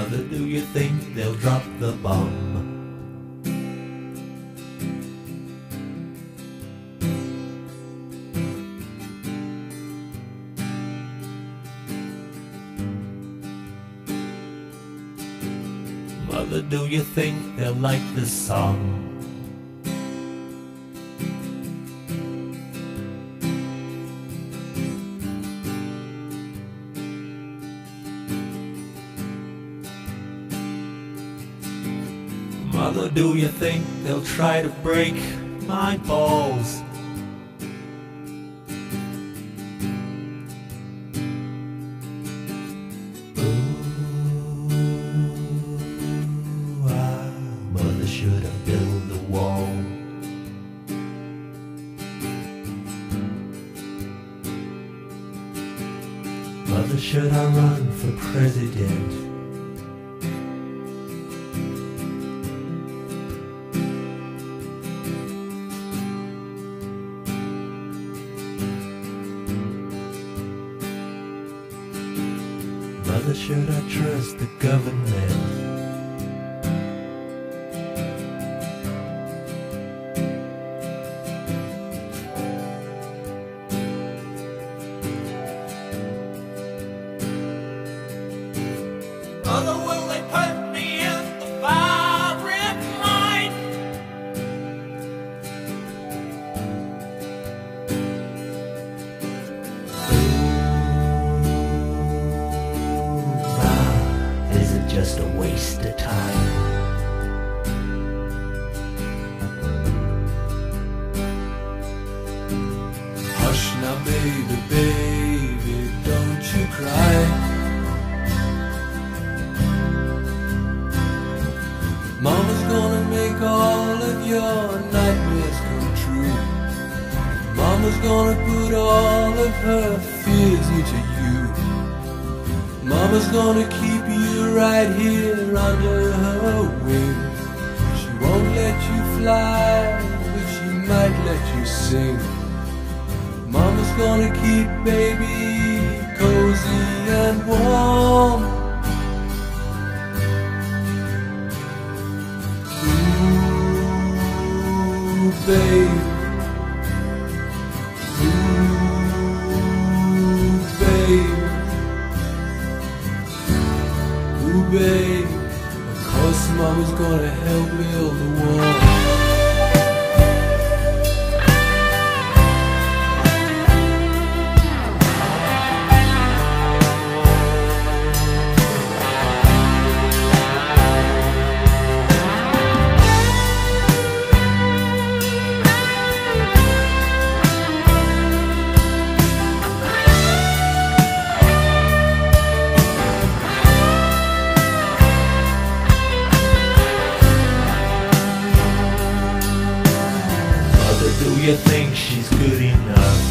Mother, do you think they'll drop the bomb? Mother, do you think they'll like this song? Mother, do you think they'll try to break my balls? Mother should have built the wall. Mother, should I run for president? Mother, should I trust the government? Mother, will they put me in the firing line? Is it just a waste of time? Hush now, baby, baby, don't you cry. Mama's gonna make all of your nightmares come true. Mama's gonna put all of her fears into you. Mama's gonna keep you right here under her wing. She won't let you fly, but she might let you sing. Mama's gonna keep baby cozy and warm. Babe, ooh, babe, of course Mama's gonna help build the wall. Do you think she's good enough?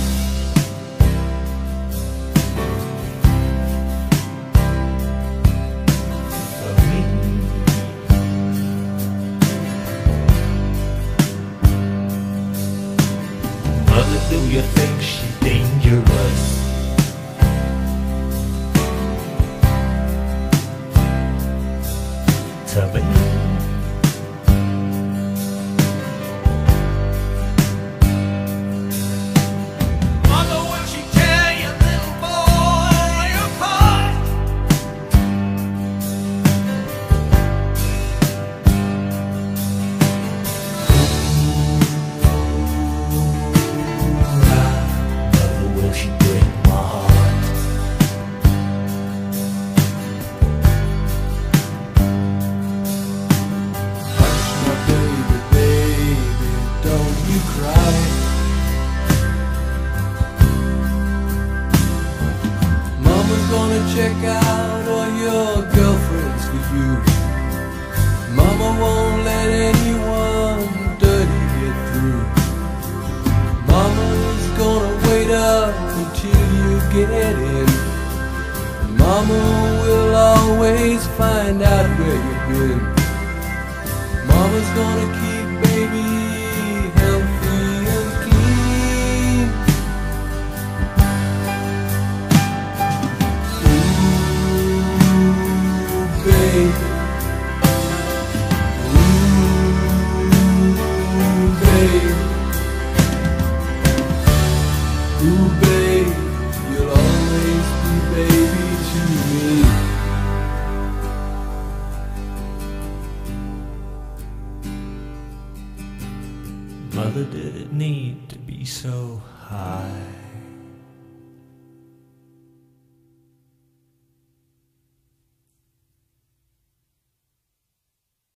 For me? Mother, do you think she's dangerous? To me? Check out all your girlfriends for you. Mama won't let anyone dirty get through. Mama's gonna wait up until you get in. Mama will always find out where you've been. Mama's gonna keep baby healthy and clean. Ooh, baby. babe. Ooh, babe, you'll always be baby to me. Mother, did it need to be so high?